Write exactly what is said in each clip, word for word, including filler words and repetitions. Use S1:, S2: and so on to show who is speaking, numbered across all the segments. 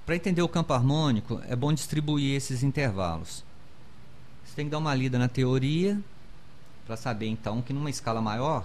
S1: Para entender o campo harmônico, é bom distribuir esses intervalos. Você tem que dar uma lida na teoria para saber então que numa escala maior,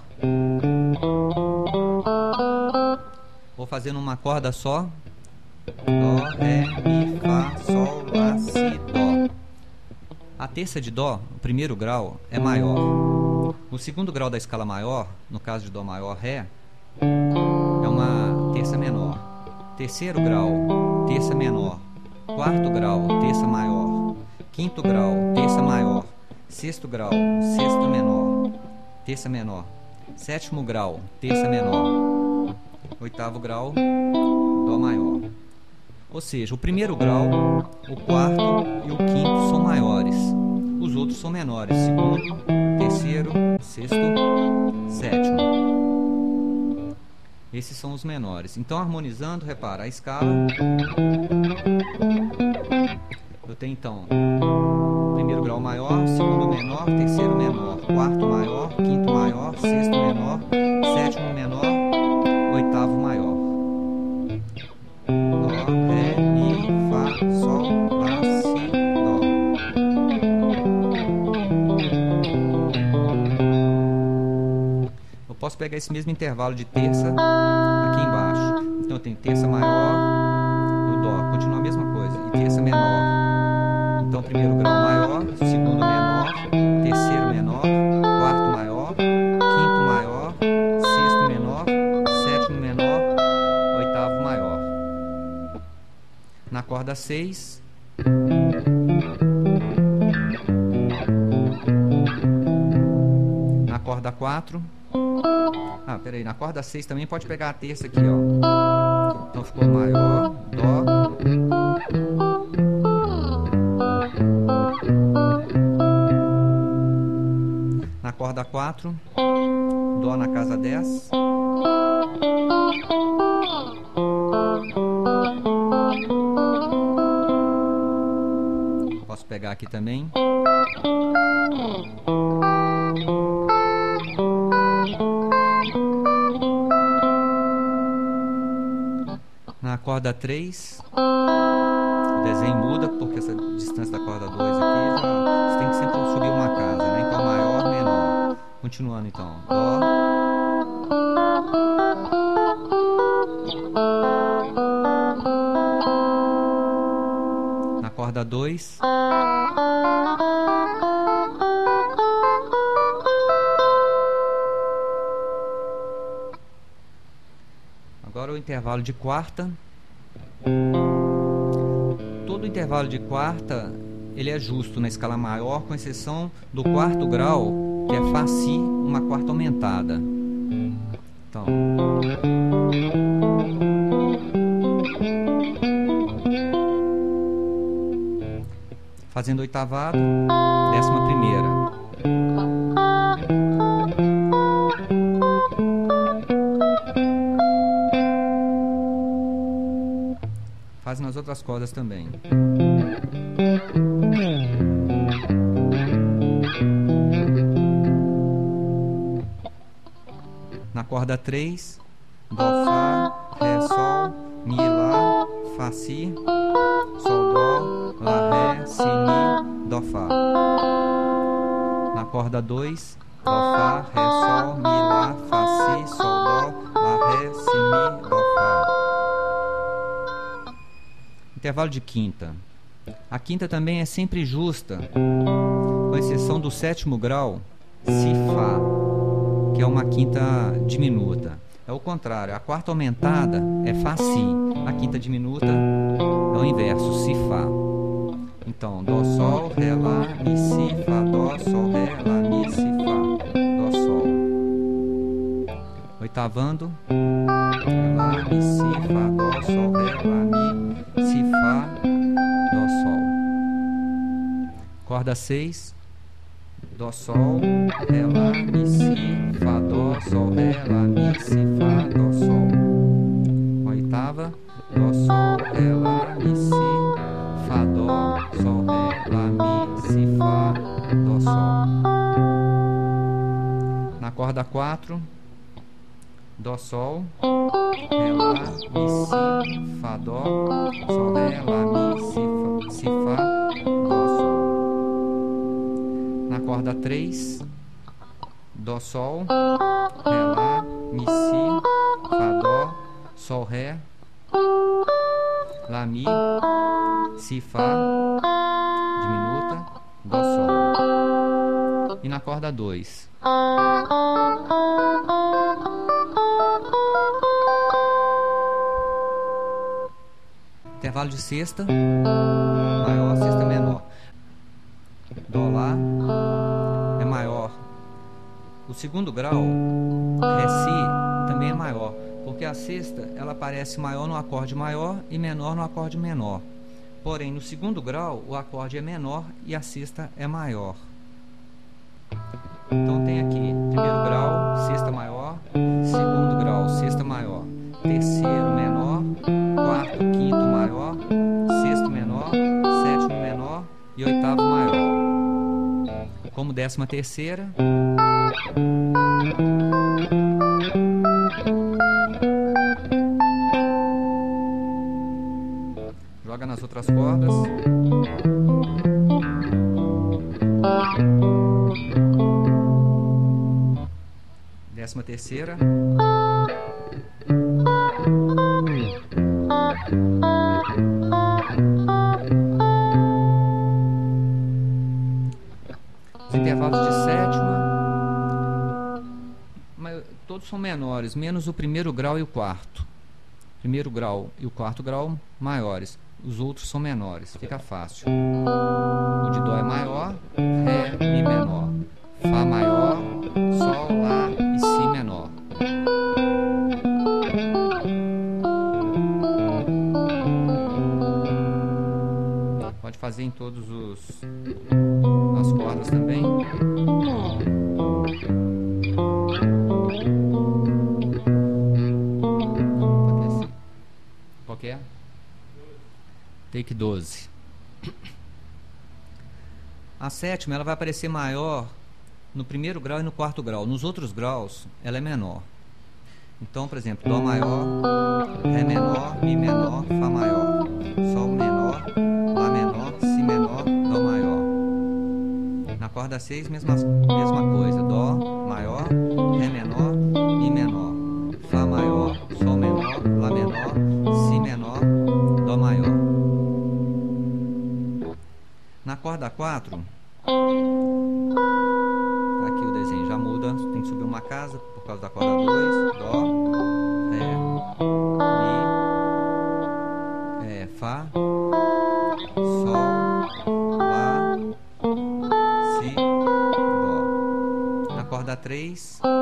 S1: vou fazer numa corda só, Dó, Ré, Mi, Fá, Sol, Lá, Si, Dó. A terça de Dó, o primeiro grau, é maior. O segundo grau da escala maior, no caso de Dó maior, Ré, é uma terça menor. Terceiro grau, terça menor. Quarto grau, terça maior. Quinto grau, terça maior. Sexto grau, sexta menor, terça menor. Sétimo grau, terça menor. Oitavo grau, Dó maior. Ou seja, o primeiro grau, o quarto e o quinto são maiores. Os outros são menores. Segundo, terceiro, sexto, sétimo. Esses são os menores. Então, harmonizando, repara, a escala. Eu tenho, então, primeiro grau maior, segundo menor, terceiro menor, quarto maior, quinto maior, sexto menor, sétimo menor, oitavo maior. Dó, Ré, Mi, Fá, Sol, Lá, Si, Dó. Eu posso pegar esse mesmo intervalo de terça aqui embaixo. Então eu tenho terça maior no Dó, continua a mesma coisa, e terça menor. Então, primeiro grau maior, segundo menor, terceiro menor, quarto maior, quinto maior, sexto menor, sétimo menor, oitavo maior. Na corda seis, na corda quatro, ah, peraí, na corda seis também pode pegar a terça aqui, ó. Então ficou maior, Dó. Na corda quatro, Dó na casa dez. Posso pegar aqui também. Na corda três, o desenho muda, porque essa distância da corda dois aqui, já, você tem que sempre subir uma casa, né? Então, maior, menor. Continuando, então. Dó. Na corda dois. Agora o intervalo de quarta. Todo intervalo de quarta, ele é justo na escala maior, com exceção do quarto grau, que é Fá, Si, uma quarta aumentada. Então, fazendo oitavado, décima primeira. Faz nas outras cordas também. Na corda três, Dó, Fá, Ré, Sol, Mi, Lá, Fá, Si, Sol, Dó, Lá, Ré, Si, Mi, Dó, Fá. Na corda dois, Dó, Fá, Ré, Sol, Mi, Lá, Fá, Si, Sol, Dó, Lá, Ré, Si, Mi, Dó, Fá. Intervalo de quinta. A quinta também é sempre justa, com exceção do sétimo grau, Si, Fá, que é uma quinta diminuta. É o contrário, a quarta aumentada é Fá, Si. A quinta diminuta é o inverso, Si, Fá. Então, Dó, Sol, Ré, Lá, Mi, Si, Fá, Dó, Sol, Ré, Lá, Mi, Si, Fá, Dó, Sol. Oitavando, Ré, Lá, Mi, Si, Fá, Dó, Sol, Ré, Lá, Mi, Si, Fá, Dó, Sol. Corda seis, Dó, Sol, Ré, Lá, Mi, Si, Fá, Dó, Sol, Ré, Lá, Mi, Si, Fá, Dó, Sol. Oitava, Dó, Sol, Ré, Lá, Mi, Si, Fá, Dó, Sol, Ré, Lá, Mi, Si, Fá, Dó, Sol. Na corda quatro, Dó, Sol, Ré, Lá, Mi, Si, Fá, Dó, Sol, Ré, Lá, Mi, Si, Fá, si, Fá, Dó, Sol. Na corda três, Dó, Sol, Ré, Lá, Mi, Si, Fá, Dó, Sol, Ré, Lá, Mi, Si, Fá, diminuta, Dó, Sol. E na corda dois, intervalo de sexta maior, sexta menor. Dó, Lá é maior. O segundo grau, Ré, Si, também é maior, porque a sexta ela aparece maior no acorde maior e menor no acorde menor. Porém, no segundo grau, o acorde é menor e a sexta é maior. Então tem aqui primeiro grau, sexta maior, segundo grau, sexta maior, terceiro menor, quarto, quinto maior, sexto menor, sétimo menor e oitavo maior. Como décima terceira, joga nas outras cordas. Décima terceira. Os intervalos de sétima, mas todos são menores, menos o primeiro grau e o quarto. Primeiro grau e o quarto grau maiores, os outros são menores, fica fácil. O de Dó é maior, Ré, Mi menor, Fá maior, Sol, Lá e Si menor. Pode fazer em todos os as cordas também. Qual que é? Take doze. A sétima ela vai aparecer maior no primeiro grau e no quarto grau. Nos outros graus ela é menor. Então, por exemplo, Dó maior, Ré menor, Mi menor, Fá maior, Sol menor, Lá menor, Si menor, Dó maior. Na corda seis, mesma, mesma coisa. Dó maior, Ré menor, Mi menor, Fá maior, Sol menor, Lá menor, Si menor, Dó maior. Na corda quatro, aqui o desenho já muda, tem que subir uma casa por causa da corda dois, Dó, Ré, Mi, é, Fá, Sol, Lá, Si, Dó. Na corda três,